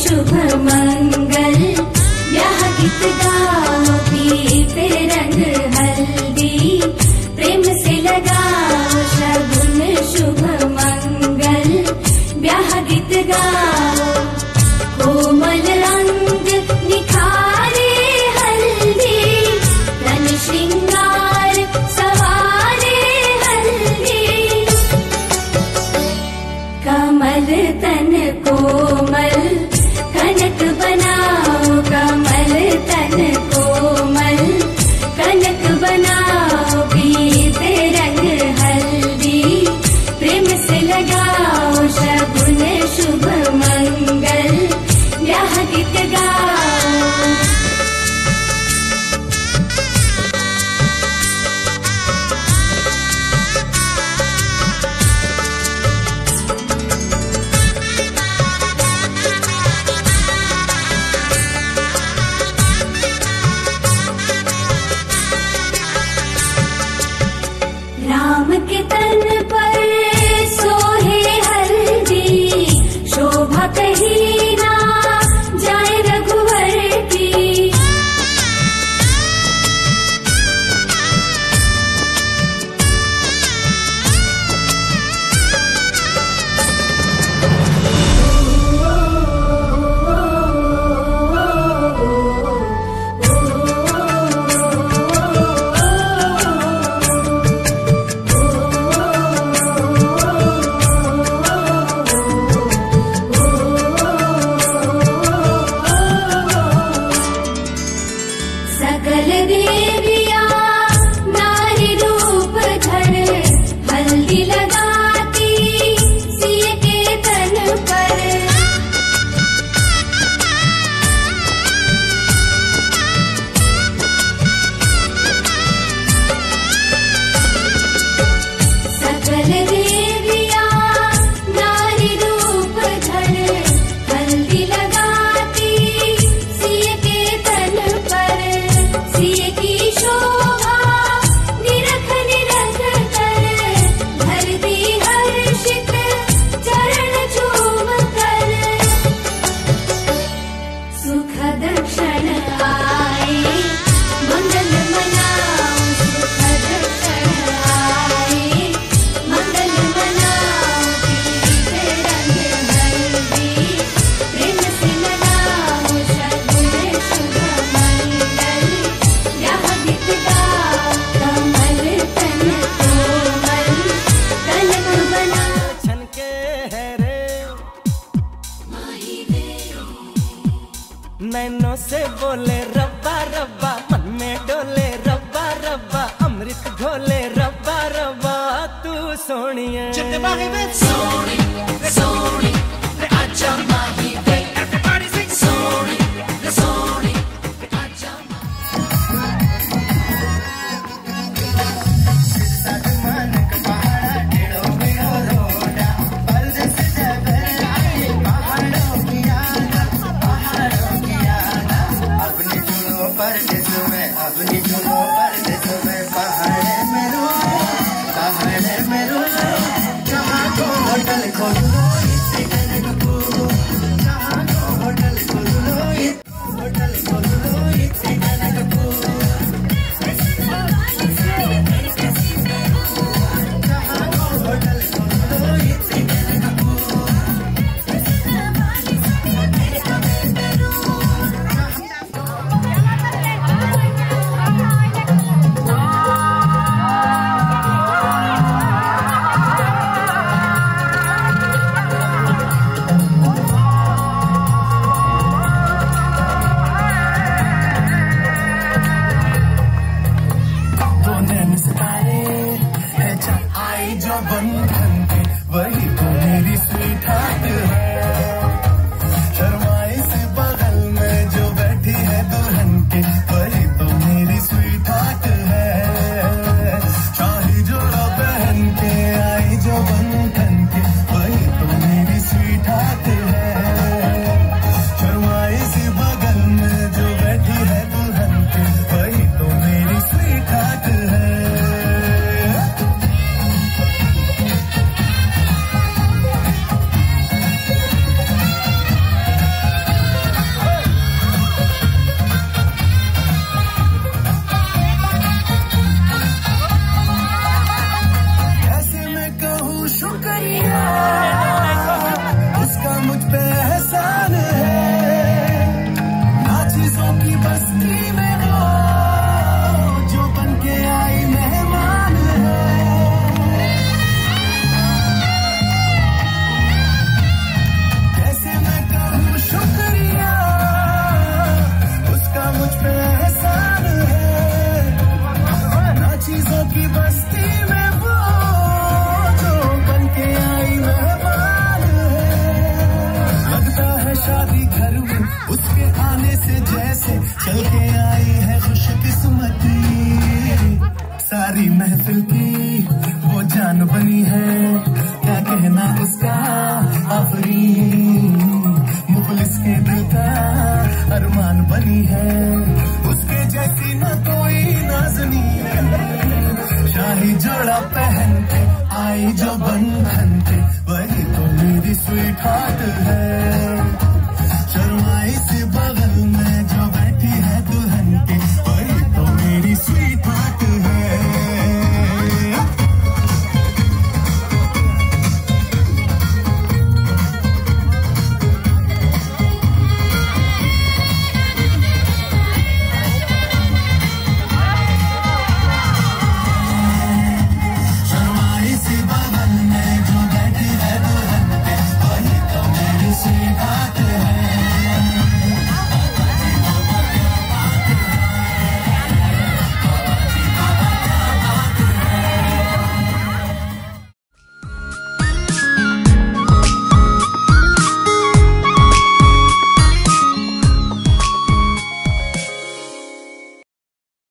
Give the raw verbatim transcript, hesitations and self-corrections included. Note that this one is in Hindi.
शुभ मंगल, ब्याह गीत गाओ पीते रंग हल्दी, प्रेम से लगाओ शगुन शुभ मंगल, ब्याह गीत गाओ। कोमल अंग निखारे हल्दी, तन श्रृंगार सवारे हल्दी, कमल तन कोमल कनक बनाओ, कमल तन कोमल कनक बनाओ, पीते रंग हल्दी, प्रेम से लगाओ शगुन शुभ मंगल, ब्याह गीत गाओ। राम के तन पर सोहे हल्दी, शोभा कहीं ना जाए रघुवर की, सकल देवियां नारी रूप धर, हल्दी लगाती सिय के तन पर, सकल देवियां नारी रूप धर, हल्दी लगाती सिय के तन पर, सिय की शोभा निरख निरख कर, धरती हर्षित चरण चूम कर, सुखद क्षण आए मंगल मनाओ, सुखद क्षण आए मंगल मनाओ, पीते रंग हल्दी, प्रेम से लगाओ शगुन शुभ मंगल, ब्याह गीत गाओ। कमल तन कोमल कनक बनाओ, छनके है रे नैनों से बोले रब्बा रब्बा, मन में डोले रब्बा रब्बा, अमृत घोले रब्बा रब्बा, तू सोनिए सोनी रे सोनी रे आजा माही वे, everybody sing सोनी रे सोनी रे आजा से जैसे चल के आई है खुशकिस्मती। सारी महफिल की वो जान बनी है, क्या कहना उसका आफरीन। मुखलिस के दिल का अरमान बनी है, उसके जैसी न कोई नाज़नी। शाही जोड़ा पहन के आई जो बंधन के, वही तो मेरी स्वीट हार्ट है।